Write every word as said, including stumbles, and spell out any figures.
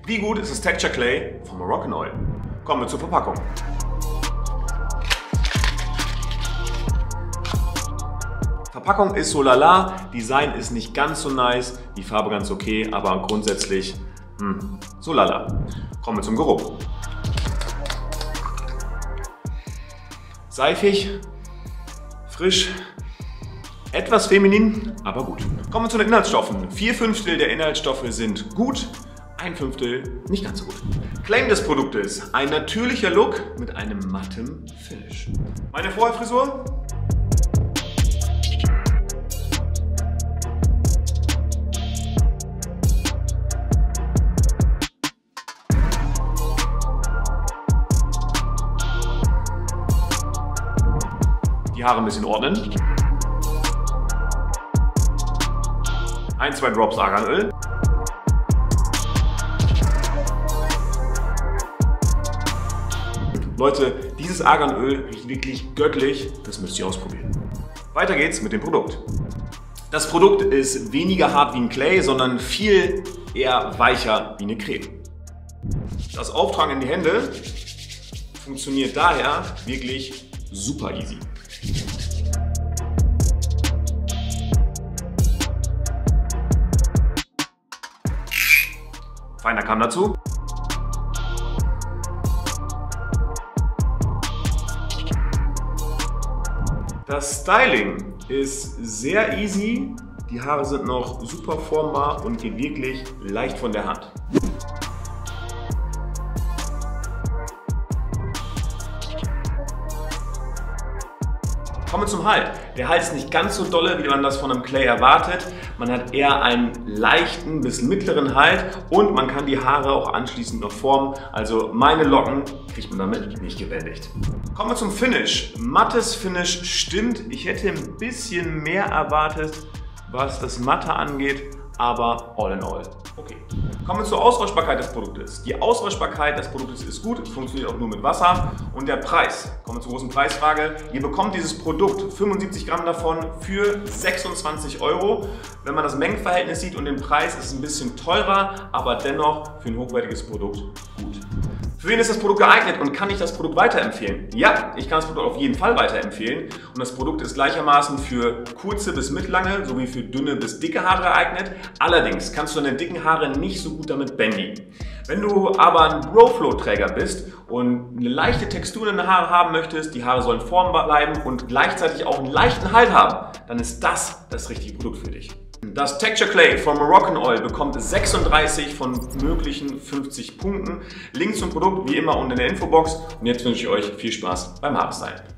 Wie gut ist das Texture Clay von Moroccanoil? Kommen wir zur Verpackung. Verpackung ist so lala, Design ist nicht ganz so nice, die Farbe ganz okay, aber grundsätzlich hm, so lala. Kommen wir zum Geruch. Seifig, frisch, etwas feminin, aber gut. Kommen wir zu den Inhaltsstoffen. Vier Fünftel der Inhaltsstoffe sind gut, ein Fünftel nicht ganz so gut. Claim des Produktes: ein natürlicher Look mit einem matten Finish. Meine Vorherfrisur? Die Haare ein bisschen ordnen. Ein, zwei Drops Arganöl. Leute, dieses Arganöl riecht wirklich göttlich, das müsst ihr ausprobieren. Weiter geht's mit dem Produkt. Das Produkt ist weniger hart wie ein Clay, sondern viel eher weicher wie eine Creme. Das Auftragen in die Hände funktioniert daher wirklich super easy. Feiner Kamm dazu. Das Styling ist sehr easy, die Haare sind noch super formbar und gehen wirklich leicht von der Hand. Kommen wir zum Halt. Der Halt ist nicht ganz so dolle, wie man das von einem Clay erwartet. Man hat eher einen leichten bis mittleren Halt und man kann die Haare auch anschließend noch formen. Also meine Locken kriegt man damit nicht gebändigt. Kommen wir zum Finish. Mattes Finish stimmt. Ich hätte ein bisschen mehr erwartet, was das Matte angeht, aber all in all okay. Kommen wir zur Austauschbarkeit des Produktes. Die Austauschbarkeit des Produktes ist gut, funktioniert auch nur mit Wasser. Und der Preis, kommen wir zur großen Preisfrage. Ihr bekommt dieses Produkt, fünfundsiebzig Gramm davon, für sechsundzwanzig Euro. Wenn man das Mengenverhältnis sieht und den Preis, ist es ein bisschen teurer, aber dennoch für ein hochwertiges Produkt gut. Für wen ist das Produkt geeignet und kann ich das Produkt weiterempfehlen? Ja, ich kann das Produkt auf jeden Fall weiterempfehlen. Und das Produkt ist gleichermaßen für kurze bis mittellange sowie für dünne bis dicke Haare geeignet. Allerdings kannst du deine dicken Haare nicht so gut damit bändigen. Wenn du aber ein Bro-Flow-Träger bist und eine leichte Textur in den Haaren haben möchtest, die Haare sollen formbar bleiben und gleichzeitig auch einen leichten Halt haben, dann ist das das richtige Produkt für dich. Das Texture Clay von Moroccanoil bekommt sechsunddreißig von möglichen fünfzig Punkten. Link zum Produkt wie immer unten in der Infobox. Und jetzt wünsche ich euch viel Spaß beim Haarstylen.